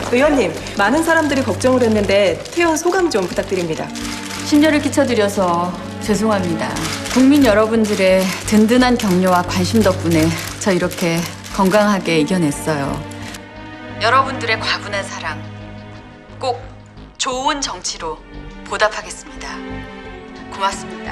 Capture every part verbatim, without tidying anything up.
의원님, 많은 사람들이 걱정을 했는데 퇴원 소감 좀 부탁드립니다. 심려를 끼쳐드려서 죄송합니다. 국민 여러분들의 든든한 격려와 관심 덕분에 저 이렇게 건강하게 이겨냈어요. 여러분들의 과분한 사랑 꼭 좋은 정치로 보답하겠습니다. 고맙습니다.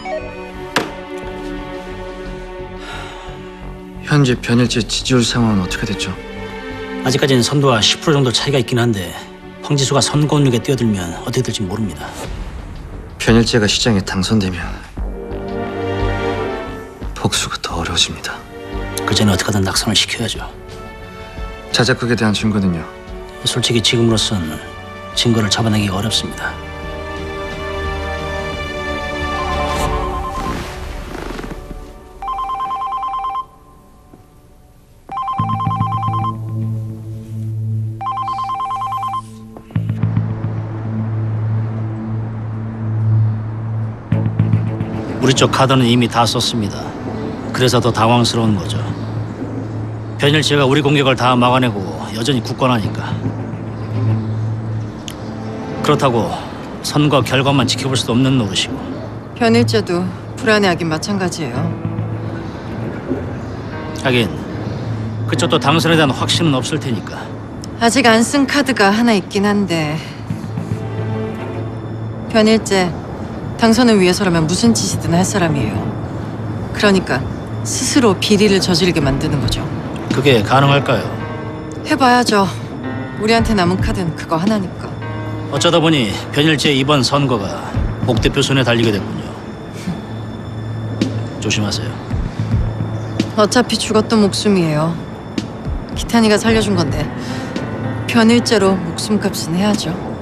현재 변일재 지지율 상황은 어떻게 됐죠? 아직까지는 선두와 십 퍼센트 정도 차이가 있긴 한데 황지수가 선거운육에 뛰어들면 어떻게 될지 모릅니다. 변일재가 시장에 당선되면 복수가 더 어려워집니다. 그 전에 어떻게든 낙선을 시켜야죠. 자작극에 대한 증거는요? 솔직히 지금으로선 증거를 잡아내기가 어렵습니다. 우리 쪽 카드는 이미 다 썼습니다. 그래서 더 당황스러운 거죠. 변일재가 우리 공격을 다 막아내고 여전히 굳건하니까. 그렇다고 선거 결과만 지켜볼 수도 없는 노릇이고. 변일재도 불안해하긴 마찬가지예요. 하긴 그쪽도 당선에 대한 확신은 없을 테니까. 아직 안 쓴 카드가 하나 있긴 한데 변일재 당선을 위해서라면 무슨 짓이든 할 사람이에요. 그러니까 스스로 비리를 저지르게 만드는 거죠. 그게 가능할까요? 해봐야죠. 우리한테 남은 카드는 그거 하나니까. 어쩌다 보니 변일재 이번 선거가 옥 대표 손에 달리게 됐군요. 조심하세요. 어차피 죽었던 목숨이에요. 기탄이가 살려준 건데 변일재로 목숨값은 해야죠.